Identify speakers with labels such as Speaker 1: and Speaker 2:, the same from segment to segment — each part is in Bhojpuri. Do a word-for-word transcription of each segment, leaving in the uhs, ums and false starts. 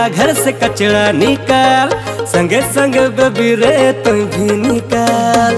Speaker 1: घर से कचरा निकाल, संगे संगे बेबी रे तुम भी निकाल।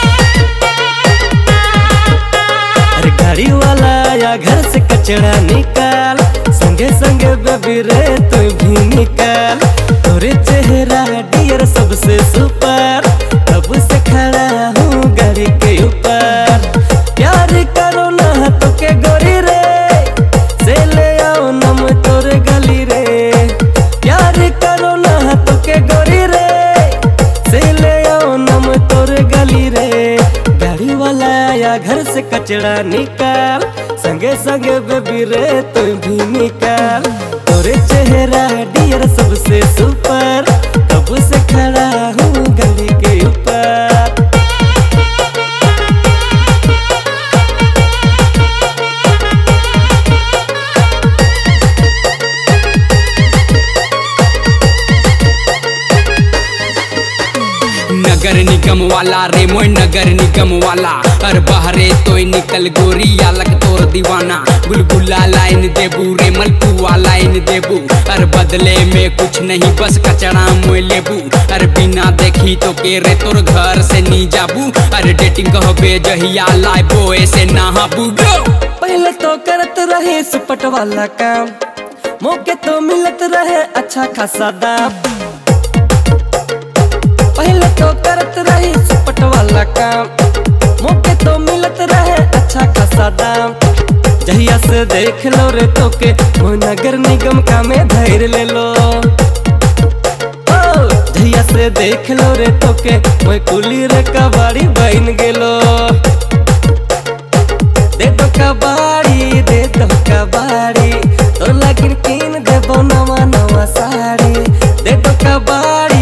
Speaker 1: अरे गाड़ी वाला आया घर से कचरा निकाल, संगे संगे बेबी रे तुम भी निकाल। तोरे चेहरा डियर सबसे सुपर, तब से खड़ा हूँ गाड़ी के ऊपर। प्यार करो ना तो के गोरी रे, से ले आओ नम तोरे गली रे। प्यार करो ना तो के गोरी रे, से ले आओ नम तोरे गली रे। गाड़ी वाला आया घर से कचरा निकाल, संगे संगे बेबी रे तुम भी निकाल। तोरे चेहरा डियर सबसे सुपर, तब से खड़ा हूँ गली के ऊपर।
Speaker 2: नगर निगम वाला रे मोय नगर निगम वाला, और बहरे तोय निकल गोरी आलक तोर दीवाना। बुलबुला लाइन देबू रे मलपुआ लाइन देबू, और बदले में कुछ नहीं बस कचरा मोय लेबू। और बिना देखी तो के रे तोर घर से नी जाबू, और डेटिंग कहबे जहिया लाइबो ऐसे नहाबू।
Speaker 1: पहले तो करत रहे सुपट वाला काम, मौके तो मिलत रहे अच्छा खासा दाम। पहले तो करत रही सुपट वाला काम, मौके तो मिलत रहे अच्छा खासा दाम। जहिया से देख लो रे तो के वो नगर निगम का में धैर्य ले लो। ओ जहिया से देख लो रे तो के वो कुली रे कबाड़ी बन गेलो। दे दो कबाड़ी दे दो कबाड़ी, तो लगिन कीन देबो नवा नवा साड़ी। दे दो कबाड़ी